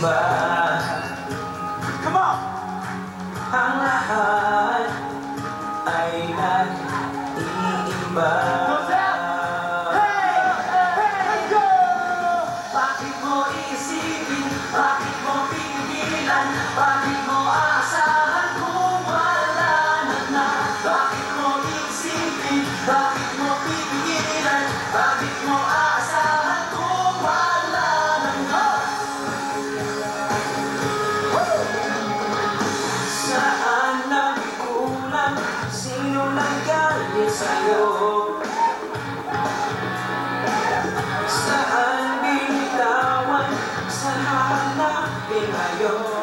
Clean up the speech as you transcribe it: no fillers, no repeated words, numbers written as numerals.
iba. Come on! Ang lahat ay nag-iiba. Hey! Let's go! Bakit mo iisipin? Bakit mo pipigilan? Bakit mo aasahan kung wala na? Bakit mo iisipin? Bakit mo pipigilan? Bakit mo aasahan kung wala na? Saan nagkulang? Sino nagalit sa'yo? Saan binitawan? Saan hanapin ngayon?